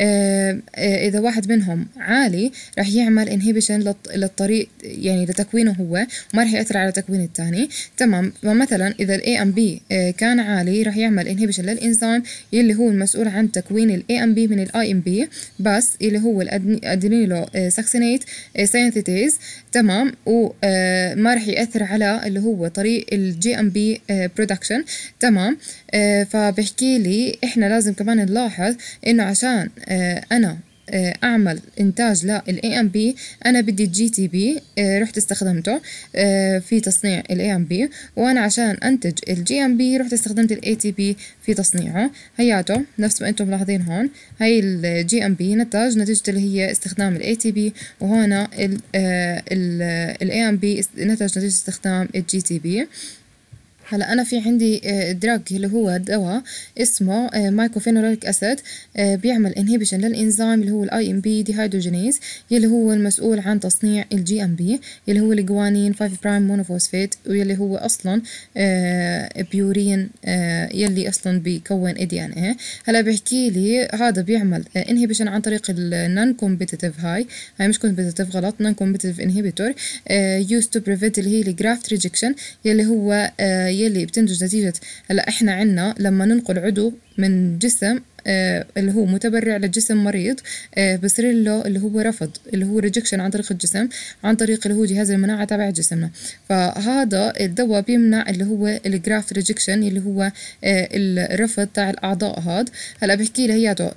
اذا واحد منهم عالي رح يعمل انهبيشن للطريق يعني لتكوينه هو وما رح يأثر على تكوين الثاني. تمام. فمثلا اذا الاي ام بي كان عالي رح يعمل انهبيشن للانزيم يلي هو المسؤول عن تكوين الاي ام بي من الاي ام بي بس اللي هو الادينيلو ساكسينيت سينثيتيز. تمام. وما رح يأثر على اللي هو طريق الجي ام بي برودكشن. تمام. فبحكي لي احنا لازم كمان نلاحظ انه عشان انا اعمل انتاج للاي ام بي انا بدي الجي تي بي رحت استخدمته في تصنيع الاي ام بي وانا عشان انتج الجي ام بي رحت استخدمت الاي تي بي في تصنيعه. هياته نفس ما انتم ملاحظين هون هاي الجي ام بي نتج نتيجة اللي هي استخدام الاي تي بي وهنا الاي ام بي نتج نتيجة استخدام الجي تي بي. هلا انا في عندي دراج اللي هو دواء اسمه مايكوفينوليك اسيد بيعمل انهبيشن للانزيم اللي هو الاي ام بي ديهيدروجينيز يلي هو المسؤول عن تصنيع الجي ام بي اللي هو الجوانين 5 برايم مونوفوسفيت واللي هو اصلا بيورين يلي اصلا بيكون اي دي ان اي. هلا بحكي لي هذا بيعمل انهبيشن عن طريق النون كومبيتيتيف هاي مش كومبيتيتيف غلط نون كومبيتيتيف انهبيتور يوز تو بريفنت اللي هي الجرافت ريجكشن يلي هو يلي بتنتج نتيجة. هلا احنا عنا لما ننقل عضو من جسم اللي هو متبرع لجسم مريض بصير له اللي هو رفض اللي هو ريجكشن عن طريق الجسم عن طريق اللي هو جهاز المناعة تبع جسمنا. فهذا الدواء بيمنع اللي هو الجرافت ريجكشن اللي هو الرفض تاع الأعضاء هاد. هلا بحكي لي هياته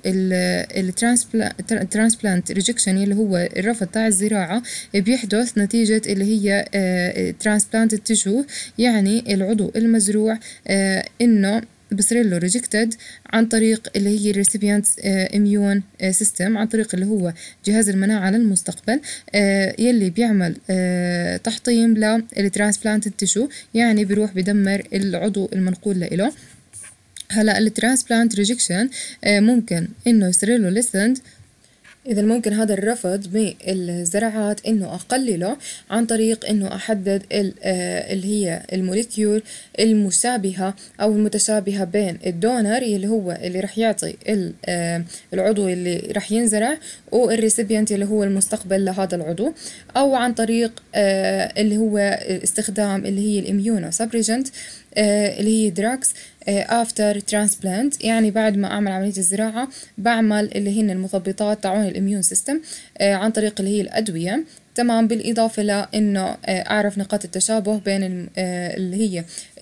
الترانسبلانت ريجكشن اللي هو الرفض تاع الزراعة بيحدث نتيجة اللي هي ترانسبلانت تيشو يعني العضو المزروع انه بصير له ريجكتد عن طريق اللي هي الريسيبيانت اميون سيستم عن طريق اللي هو جهاز المناعة للمستقبل يلي بيعمل تحطيم للترانسبلانت تيشو يعني بيروح بدمر العضو المنقول له. هلا الترانسبلانت ريجكشن ممكن انه يصير له ليسند إذا ممكن هذا الرفض بالزراعات إنه أقلله عن طريق إنه أحدد اللي هي الموليكيول المشابهة أو المتشابهة بين الدونر اللي هو اللي رح يعطي العضو اللي رح ينزرع والريسيبيانت اللي هو المستقبل لهذا العضو أو عن طريق اللي هو استخدام اللي هي الإميونو سبريجنت اللي هي دراكس after transplant يعني بعد ما أعمل عملية الزراعة بعمل اللي هن المثبطات تاعون الإميون سيستم عن طريق اللي هي الأدوية تمام. بالإضافة لإنه أعرف نقاط التشابه بين اللي هي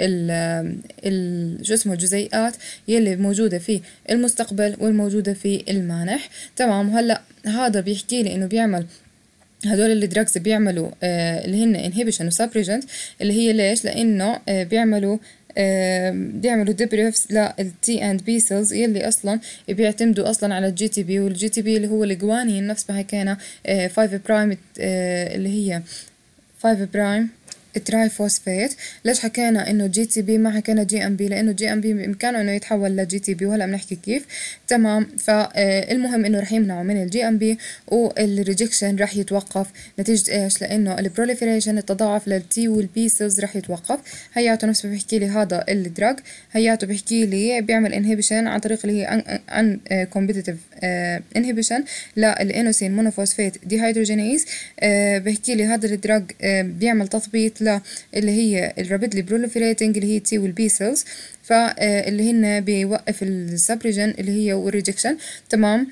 شو اسمه الجزيئات يلي موجودة في المستقبل والموجودة في المانح. تمام. وهلأ هذا بيحكي لي إنه بيعمل هدول الدراجز بيعملوا اللي هن inhibition و suppression، اللي هي ليش؟ لأنه بيعملوا ديبريفس للتي اند بي سيلز يلي اصلا بيعتمدوا اصلا على الجي تي بي، والجي تي بي اللي هو الجوانين نفس ما حكينا 5 برايم اللي هي 5 برايم التراي فوسفات. ليش حكينا انه جي تي بي ما حكينا جي ام بي؟ لانه جي ام بي بامكانه انه يتحول لجي تي بي، وهلا بنحكي كيف. تمام. فالمهم انه رح يمنعوا من الجي ام بي، والريجكشن رح يتوقف نتيجه ايش؟ لانه البروليفريشن التضاعف للتي والبي سيلز رح يتوقف. هياته نفس ما بيحكي لي هذا الدراج، هياته بيحكي لي بيعمل انهبيشن عن طريق اللي هي ان كومبيتيتيف انهبيشن للانوسين مونوفوسفات ديهيدروجينيز. بيحكي لي هذا الدراج بيعمل تثبيط اللي هي الرابيدلي بروليفريتنج اللي هي تي والبي سيلز، فاللي هن بيوقف السبريجن اللي هي والريجكشن. تمام.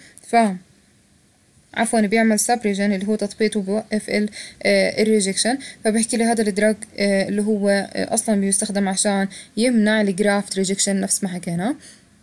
عفوا بيعمل سبريجن اللي هو تثبيط، وبوقف الريجكشن. فبحكي لي هذا الدراج اللي هو اصلا بيستخدم عشان يمنع الجرافت ريجكشن نفس ما حكينا.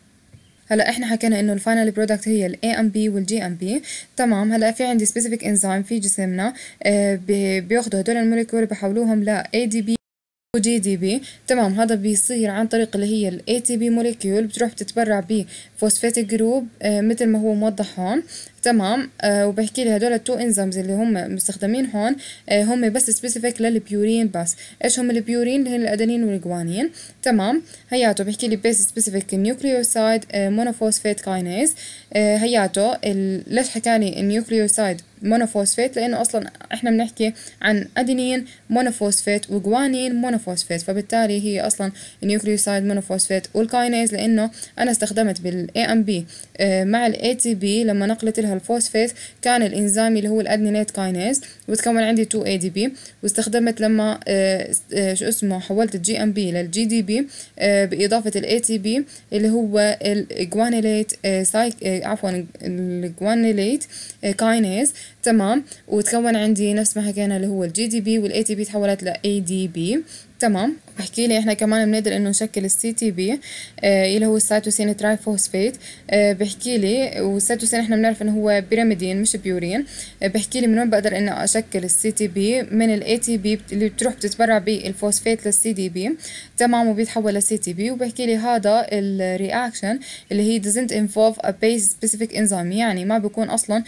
هلا احنا حكينا انه الفاينل برودكت هي الاي ام بي والجي ام بي. تمام. هلا في عندي سبيسيفيك انزيم في جسمنا بياخدوا هدول الموليكول بحولوهم ل اي دي بي وجي دي بي. تمام. هذا بيصير عن طريق اللي هي الاي تي بي موليكيول بتروح بتتبرع بفوسفاتيك جروب مثل ما هو موضح هون. تمام. وبحكي لي هدول التو انزيمز اللي هم مستخدمين هون هم بس سبيسيفيك للبيورين بس. ايش هم البيورين؟ اللي هن الادينين والجوانين. تمام. هياته بحكي لي بيس سبيسيفيك نيوكليوسايد مونوفوسفات كاينيز. هياته ليش حكاني النيوكليوسايد مونوفوسفات؟ لانه اصلا احنا بنحكي عن ادينين مونوفوسفات وجوانين مونوفوسفات، فبالتالي هي اصلا نيوكليوسايد مونوفوسفات. والكاينيز لانه انا استخدمت بالاي ام بي مع الاي تي بي لما نقلت لها الفوسفات كان الانزيم اللي هو الادينيت كاينيز وتكون عندي 2 اي دي بي. واستخدمت لما شو اسمه حولت الجي ام بي للجي دي بي باضافه الاي تي بي اللي هو الجوانيليت عفوا الجوانيليت كاينيز. تمام. وتكون عندي نفس ما حكينا اللي هو الجي دي بي، والاي تي بي تحولت لاي دي بي. تمام. بحكي لي احنا كمان بنقدر انه نشكل السي تي بي اللي هو السيتوسين ترايفوسفيت. بحكي لي والسيتوسين احنا بنعرف انه هو بيراميدين مش بيورين. بحكي لي من وين بقدر انه اشكل السي تي بي؟ من الاي تي بي اللي بتروح بتتبرع بالفوسفات للسي دي بي. تمام. وبيتحول لسي تي بي. وبحكي لي هذا الرياكشن اللي هي doesn't involve a base specific enzyme، يعني ما بيكون اصلا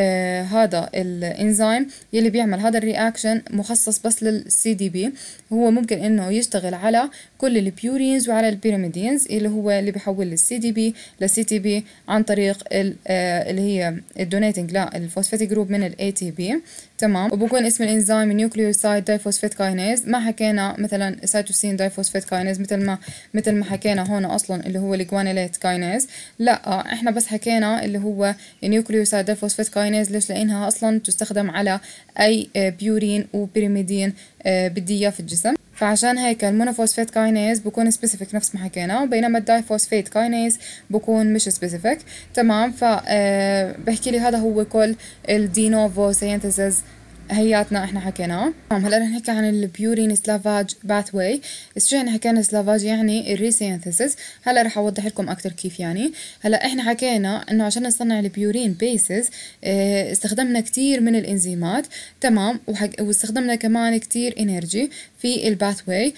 هذا الانزيم يلي بيعمل هذا الرياكشن مخصص بس للسي دي بي. هو ممكن انه يشتغل على كل البيورينز وعلى البيراميدينز اللي هو اللي بيحول السي دي بي للسي تي بي عن طريق اللي هي الدونيتنج للفوسفاتيك جروب من الاي تي بي. تمام. وبكون اسم الانزيم نيوكليوسايد دايفوسفات كاينيز. ما حكينا مثلا سيتوسين دايفوسفات كاينيز مثل ما حكينا هون اصلا اللي هو الجوانيليت كاينيز. لا احنا بس حكينا اللي هو نيوكليوسايد دايفوسفات كاينيز. ليش؟ لانها اصلا تستخدم على اي بيورين وبيريميدين بدي اياه في الجسم. فعشان هيك المونوفوسفات كاينيز بكون سبيسيفيك نفس ما حكينا، بينما الدايفوسفات كاينيز بكون مش سبيسيفيك. تمام. بحكي لي هذا هو كل الدينوفو سينثيسيس هياتنا احنا حكيناه. هلا رح نحكي عن البيورين سلافاج باثواي. شو يعني حكينا سلافاج؟ يعني الريسينثيسيس. هلا رح اوضح لكم اكثر كيف يعني. هلا احنا حكينا انه عشان نصنع البيورين بيسز استخدمنا كتير من الانزيمات. تمام. واستخدمنا كمان كتير انرجي في الباثواي.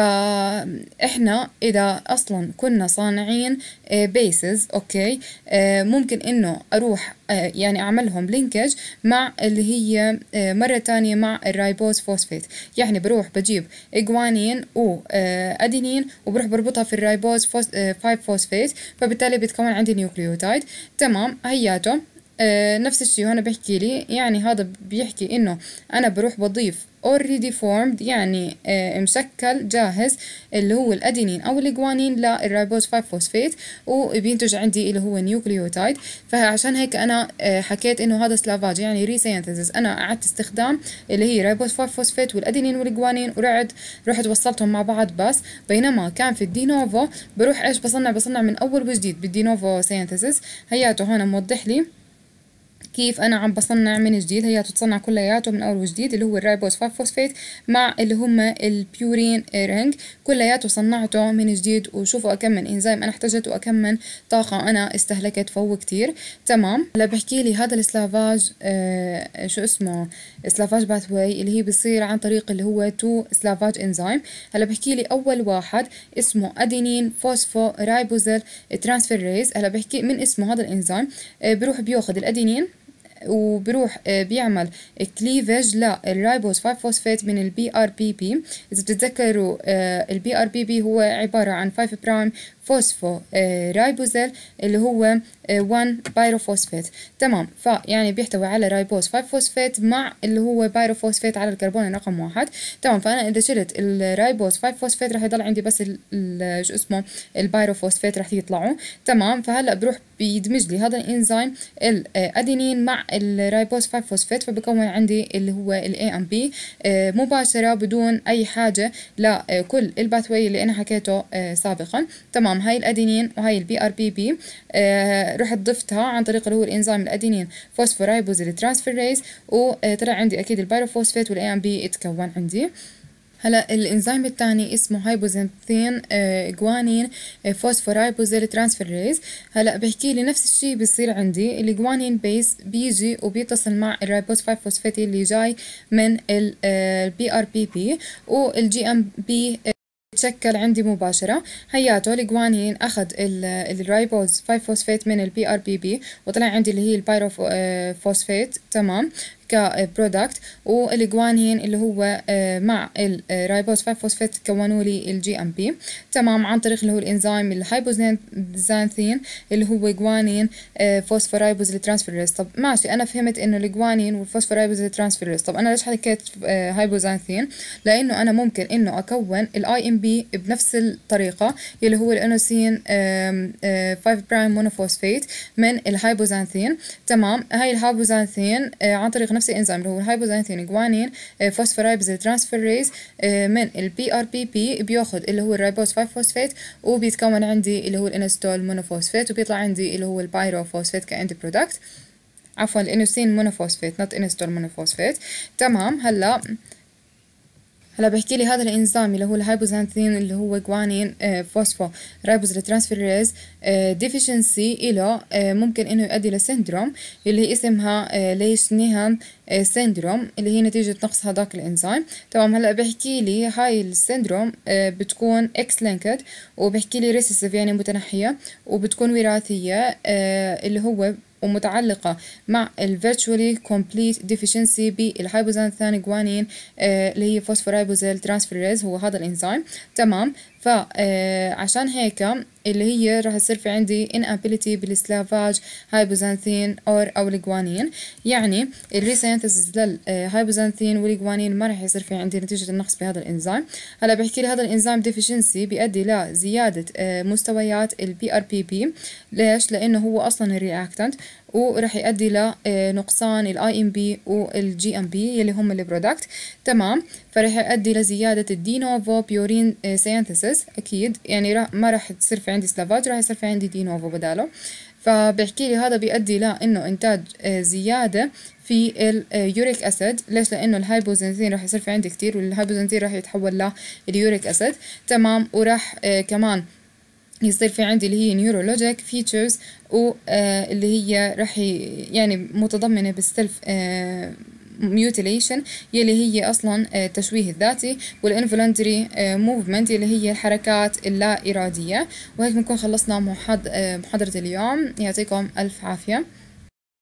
فاحنا اذا اصلا كنا صانعين بيسز اوكي ممكن انه اروح يعني اعملهم لينكج مع اللي هي مرة تانية مع الرايبوز فوسفات. يعني بروح بجيب جوانين وادينين وبروح بربطها في الرايبوز 5 فوسفات، فبالتالي بتكون عندي نيوكليوتايد. تمام. هياته نفس الشيء هنا بيحكي لي. يعني هذا بيحكي انه انا بروح بضيف already formed يعني مشكل جاهز اللي هو الادينين او الجوانين للرايبوز 5 فوسفات، وبينتج عندي اللي هو نيوكليوتايد. فعشان هيك انا حكيت انه هذا سلافاج يعني ريسينثيسيس. انا قعدت استخدام اللي هي رايبوز 5 فوسفات والادينين والجوانين رحت وصلتهم مع بعض بس. بينما كان في الدينوفو بروح ايش بصنع من اول وجديد بالدينوفو سينثيسيس. هياته هون موضح لي كيف انا عم بصنع من جديد، هي تتصنع كلياته من اول وجديد، اللي هو الرايبوز 5 فوسفات مع اللي هم البيورين رينج، كلياته صنعته من جديد. وشوفوا كم من انزيم انا احتاجت وكم من طاقه انا استهلكت، فهو كتير. تمام. هلا بحكي لي هذا السلافاج شو اسمه، سلافاج باثواي، اللي هي بصير عن طريق اللي هو 2 سلافاج انزيم. هلا بحكي لي اول واحد اسمه ادينين فوسفو رايبوزيل ترانسفيريز. هلا بحكي من اسمه هذا الانزيم بروح بياخذ الادينين وبروح بيعمل كليفج للرايبوز 5 فوسفات من البي ار بي بي. اذا بتتذكروا البي ار بي بي هو عباره عن 5 برايم فوسفو رايبوزيل اللي هو 1 بايروفوسفات. تمام. فيعني بيحتوي على رايبوز 5 فوسفات مع اللي هو بايروفوسفات على الكربون رقم 1. تمام. فانا اذا شلت الرايبوز 5 فوسفات راح يضل عندي بس شو اسمه البايروفوسفات راح يطلعوا. تمام. فهلا بروح بيدمج لي هذا الانزيم الادينين مع الرايبوز 5 فوسفات، فبكون عندي اللي هو الاي ام بي مباشره بدون اي حاجه لكل الباثوي اللي انا حكيته سابقا. تمام. هاي الادينين وهاي البي ار بي بي رحت ضفتها عن طريق اللي هو الانزيم الادينين فوسفورايبوزيل ترانسفيريز، وطلع عندي اكيد البايروفوسفات والاي ام بي اتكون عندي. هلا الانزيم الثاني اسمه هايبوزنثين جوانين فوسفورايبوزيل ترانسفيريز. هلا بحكي لي نفس الشيء بيصير عندي، الجوانين بيس بيجي وبيتصل مع الرايبوز 5 فوسفات اللي جاي من البي ار بي بي، والجي ام بي تشكل عندي مباشرة. هياته الجوانين أخذ الرايبوز 5 فوسفات من البي ار بي بي وطلع عندي اللي هي البايروفوسفات. تمام. كبرودكت، والجوانين اللي هو مع الرايبوز 5 فوسفات كونوا لي الجي ام بي. تمام. عن طريق اللي هو الانزيم الهايبوزانثين اللي هو جوانين فوسفورايبوز ترانسفيريز. طب ماشي، انا فهمت انه الجوانين والفوسفورايبوز ترانسفيريز. طب انا ليش حكيت هايبوزانثين؟ لانه انا ممكن انه اكون الاي ام بي بنفس الطريقه اللي هو الانوسين 5 برايم مونوفوسفات من الهايبوزانثين. تمام. هاي الهايبوزانثين عن طريق نفس الانزيم اللي هو الهايبوزانثين جوانين فوسفورايبوزيل ترانسفيريز من البي ار بي بي بياخذ اللي هو الرايبوز 5 فوسفات وبيتكون عندي اللي هو الانستول مونوفوسفات، وبيطلع عندي اللي هو البايروفوسفات كاند برودكت. عفوا الانوسين مونوفوسفات نوت انستول مونوفوسفات. تمام. هلا بحكي لي هذا الانزيم اللي هو الهايبوزانثين اللي هو جوانين فوسفو رايبوزيل ترانسفيريز ديفيشنسي إله ممكن انه يؤدي لسندروم اللي هي اسمها ليش نيهان سندروم، اللي هي نتيجة نقص هذاك الانزيم. تمام. هلا بحكي لي هاي السندروم بتكون اكس لينكد، وبحكي لي ريسيسيف يعني متنحية، وبتكون وراثية اللي هو ومتعلقة مع ال virtually complete deficiency بالهايبوزانثين جوانين اللي هي فوسفورايبوزيل ترانسفيريز، هو هذا الانزيم. تمام. فعشان هيك اللي هي راح يصير في عندي inability بالسلافاج هايبوزانثين أو الجوانين، يعني الريسينثيسيس للهايبوزانثين والجوانين ما راح يصير في عندي نتيجة النقص بهذا الانزيم. هلا بحكي لي هذا الانزيم ديفيشنسي بيؤدي لزيادة مستويات البي ار بي بي. ليش؟ لأنه هو أصلا الرياكتنت، وراح يؤدي لنقصان الاي ام بي والجي ام بي يلي هم البرودكت. تمام. فراح يؤدي لزيادة الدينوفو بيورين سينثيسيس أكيد، يعني ما راح تصير في عندي سلافاج، راح يصير في عندي دينوفو بداله. فبحكي لي هذا بيؤدي لأنه إنتاج زيادة في اليوريك أسيد. ليش؟ لأنه الهايبوزنثين راح يصير في عندي كتير، والهايبوزنثين راح يتحول لليوريك أسيد. تمام. وراح كمان يصير في عندي اللي هي نيورولوجيك فيتشرز، واللي هي راح يعني متضمنة بالسلف ميوتيليشن يلي هي أصلا التشويه الذاتي، والانفولنتري موفمنت يلي هي الحركات اللا إرادية. وهيك بنكون خلصنا محاضرة اليوم. يعطيكم ألف عافية.